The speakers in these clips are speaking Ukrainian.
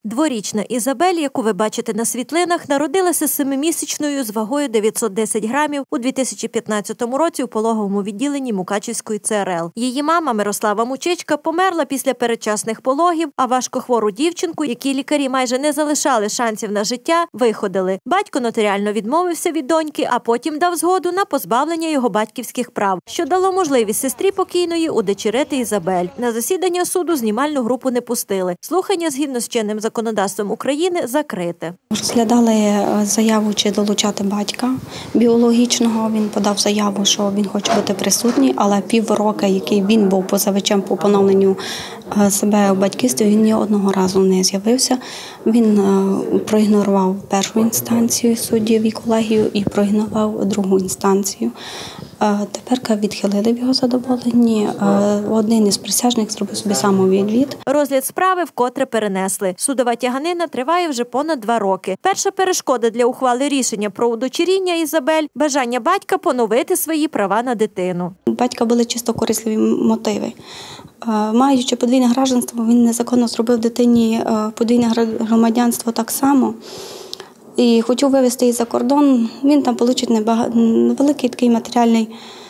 Дворічна Ізабель, яку ви бачите на світлинах, народилася 7-місячною з вагою 910 грамів у 2015 році у пологовому відділенні Мукачівської ЦРЛ. Її мама Мирослава Мучичка померла після передчасних пологів, а важкохвору дівчинку, якій лікарі майже не залишали шансів на життя, виходили. Батько нотаріально відмовився від доньки, а потім дав згоду на позбавлення його батьківських прав, що дало можливість сестрі покійної удочерити Ізабель. На засідання суду знімальну групу не пустили. Слухання згідно з чинним законодавством України закрите. Розглядали заяву, чи долучати батька біологічного. Він подав заяву, що він хоче бути присутній, але півроку, який він був позивачем по поновленню себе у батьківстві, він ні одного разу не з'явився. Він проігнорував першу інстанцію суддів і колегію і проігнорував другу інстанцію. Тепер відхилили в його задоволенні. Один із присяжних зробив собі самовідвід. Розгляд справи вкотре перенесли. Судова тяганина триває вже понад 2 роки. Перша перешкода для ухвали рішення про удочеріння Ізабель – бажання батька поновити свої права на дитину. У батька були чисто корисливі мотиви. Маючи подвійне громадянство, він незаконно зробив дитині подвійне громадянство так само. І хотів вивезти її за кордон, він там отримає невеликий такий матеріальний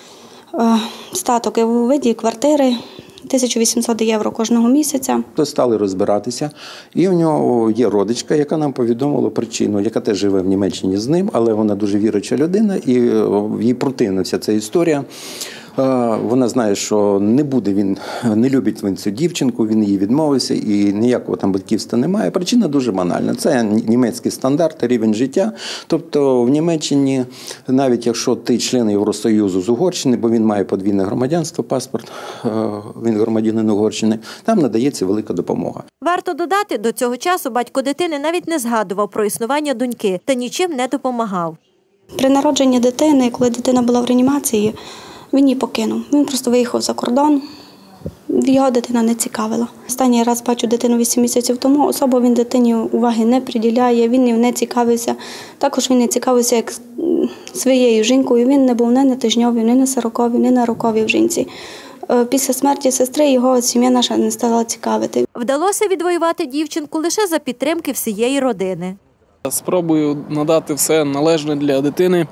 статок у виді квартири, 1800 євро кожного місяця. Стали розбиратися, і у нього є родичка, яка нам повідомила причину, яка теж живе в Німеччині з ним, але вона дуже віруюча людина, і їй противна вся ця історія. Вона знає, що не любить він цю дівчинку, він її відмовився і ніякого там батьківства немає. Причина дуже банальна. Це німецький стандарт, рівень життя. Тобто в Німеччині, навіть якщо ти член Євросоюзу з Угорщини, бо він має подвійне громадянство, паспорт, він громадянин Угорщини, там надається велика допомога. Варто додати, до цього часу батько дитини навіть не згадував про існування доньки та нічим не допомагав. При народженні дитини, коли дитина була в реанімації, він її покинув. Він просто виїхав за кордон, його дитина не цікавила. Останній раз бачу дитину 8 місяців тому, особо він дитині уваги не приділяє, він ним не цікавився. Також він не цікавився як своєю жінкою, він не був ні на тижньовій, ні на 40-й, ні на роковій в жінці. Після смерті сестри його сім'я наша не стала цікавити. Вдалося відвоювати дівчинку лише за підтримки всієї родини. Спробую надати все належне для дитини.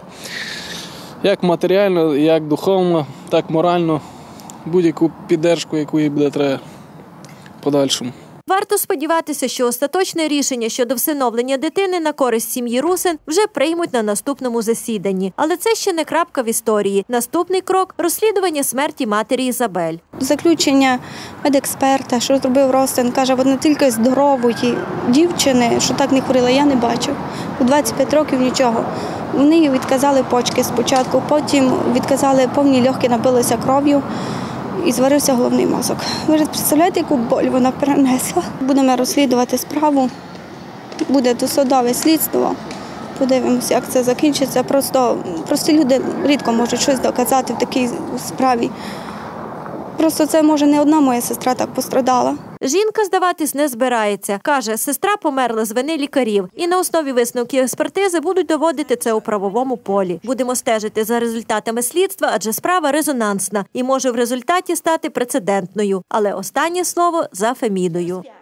Як матеріально, як духовно, так морально, будь-яку підтримку, яку їй буде треба в подальшому. Варто сподіватися, що остаточне рішення щодо всиновлення дитини на користь сім'ї Русин вже приймуть на наступному засіданні. Але це ще не крапка в історії. Наступний крок – розслідування смерті матері Ізабель. Заключення медексперта, що зробив розтин, каже, вона тільки здорової дівчини, що так не хворіла, я не бачив. У 25 років нічого. Вони їй відказали почки спочатку, потім відказали, повні легкі набилися кров'ю і зварився головний мозок. Ви ж представляєте, яку боль вона перенесла? Будемо розслідувати справу, буде досудове слідство, подивимося, як це закінчиться. Прості люди рідко можуть щось доказати в такій справі. Просто це, може, не одна моя сестра так пострадала. Жінка здаватись не збирається. Каже, сестра померла з вини лікарів. І на основі висновків експертизи будуть доводити це у правовому полі. Будемо стежити за результатами слідства, адже справа резонансна і може в результаті стати прецедентною. Але останнє слово за Фемідою.